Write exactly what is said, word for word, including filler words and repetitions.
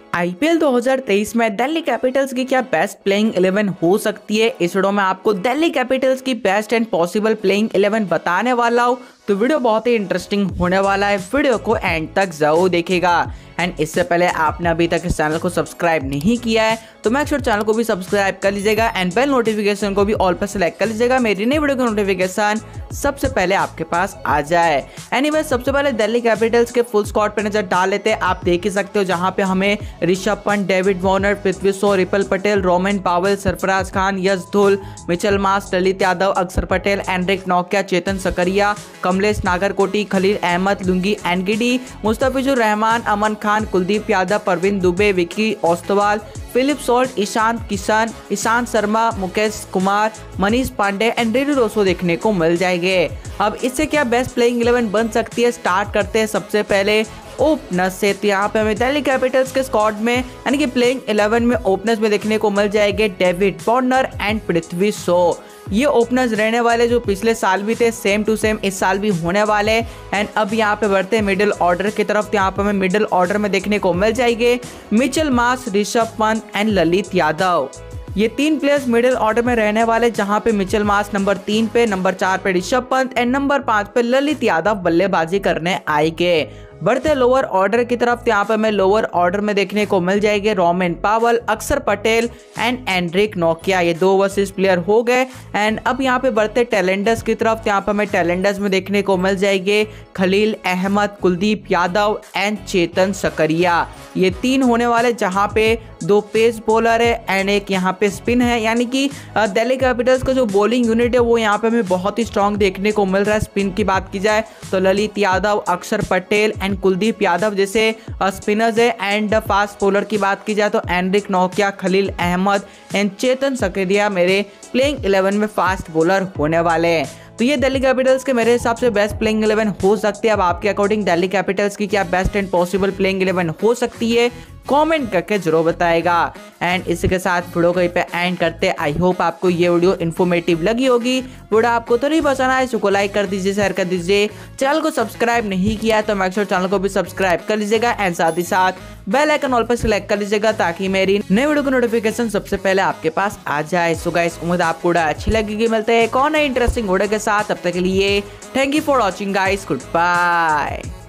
IPL दो हज़ार तेईस में दिल्ली कैपिटल्स की क्या बेस्ट प्लेइंग इलेवन हो सकती है। इस वीडियो में आपको दिल्ली कैपिटल्स की best and possible playing eleven बताने वाला हूँ, तो वीडियो बहुत ही इंटरेस्टिंग होने वाला है। वीडियो को एंड तक जरूर देखिएगा। एंड इससे पहले आपने अभी तक इस चैनल को सब्सक्राइब नहीं किया है तो मेक श्योर चैनल को भी सब्सक्राइब कर लीजिएगा एंड बेल नोटिफिकेशन को भी ऑल पर सेलेक्ट कर लीजिएगा। मेरी नई वीडियो की नोटिफिकेशन सबसे पहले आपके पास आ जाए। एनीवे सबसे पहले दिल्ली कैपिटल्स के फुल स्क्वाड पे नजर डाल लेते हैं। आप देख ही सकते हो जहां पे हमें Rishabh Pant, David Warner, Prithvi Shaw, Ripal Patel, Rovman Powell, Sarfaraz Khan, Yash Dhull, Mitchell Marsh, Lalit Yadav, Axar Patel, Anrich नोकिया, Chetan Sakariya, Kamlesh Nagarkoti, Khaleel Ahmed, Lungi Ngidi, Mustafizur Rahman, Aman Khan, Kuldeep Yadav, Praveen Dubey, Vicky Ostwal, Philip Salt, Ishant Kishan, Ishant Sharma, Mukesh Kumar, Manish Pandey and Rilee Rossouw देखने को मिल जाएंगे। अब इससे क्या बेस्ट प्लेइंग इलेवन बन सकती है, स्टार्ट करते हैं सबसे पहले ओपनर्स से। तो यहाँ पे हमें दिल्ली कैपिटल्स के स्क्वाड में यानी कि प्लेइंग इलेवन में ओपनर्स में देखने को मिल जाएंगे David Warner and Prithvi Shaw. ये ओपनर्स रहने वाले जो पिछले साल भी थे, सेम टू सेम इस साल भी होने वाले। एंड अब यहाँ पे बढ़ते हैं मिडिल ऑर्डर की तरफ। तो यहाँ पे हमें मिडिल ऑर्डर में देखने को मिल जाएंगे Mitchell Marsh, Rishabh Pant and Lalit Yadav. ये तीन प्लेयर्स मिडिल ऑर्डर में रहने वाले, जहां पे मिचेल मार्श नंबर तीन पे, नंबर चार पे ऋषभ पंत एंड नंबर पांच पे ललित यादव बल्लेबाजी करने आएंगे। बढ़ते लोअर ऑर्डर की तरफ। यहाँ पे हमें लोअर ऑर्डर में देखने को मिल जाएंगे रोमन पावेल, अक्षर पटेल एंड एंड्रिक नोकिया। ये दो ओवरसीज प्लेयर हो गए। एंड अब यहाँ पे बढ़ते टैलेंटर्स की तरफ। यहाँ पे हमें टैलेंटर्स में देखने को मिल जाएंगे खलील अहमद, कुलदीप यादव एंड चेतन सकरिया। ये तीन होने वाले, जहाँ पे दो पेस बॉलर है एंड एक यहाँ पे स्पिन है। यानी कि दिल्ली कैपिटल्स का जो बॉलिंग यूनिट है वो यहाँ पे हमें बहुत ही स्ट्रांग देखने को मिल रहा है। स्पिन की बात की जाए तो ललित यादव, अक्षर पटेल एंड कुलदीप यादव जैसे स्पिनर्स है। एंड फास्ट बॉलर की बात की जाए तो एंड्रिक नोकिया, खलील अहमद एंड चेतन सकरिया मेरे प्लेइंग इलेवन में फास्ट बॉलर होने वाले हैं। तो ये दिल्ली कैपिटल्स के मेरे हिसाब से बेस्ट प्लेइंग इलेवन हो सकती है। अब आपके अकॉर्डिंग दिल्ली कैपिटल्स की क्या best and possible playing eleven हो सकती है, कमेंट करके जरूर बताएगा। एंड इसके साथ वीडियो को पे एंड करते। आई होप आपको ये वीडियो इन्फॉर्मेटिव लगी होगी। वीडियो आपको तो नहीं पसंद आए इसको लाइक कर दीजिए, शेयर कर दीजिए। चैनल को सब्सक्राइब नहीं किया तो मेक श्योर चैनल को भी सब्सक्राइब कर लीजिएगा एंड साथ ही साथ बेल आइकन ऑल पर सिलेक्ट कर लीजिएगा ताकि मेरी नई वीडियो की नोटिफिकेशन सबसे पहले आपके पास आ जाए। सो गाइस, उम्मीद आपको वीडियो अच्छी लगेगी। मिलते हैं कौन है इंटरेस्टिंग वीडियो के साथ, तब तक के लिए thank you for watching guys, good bye.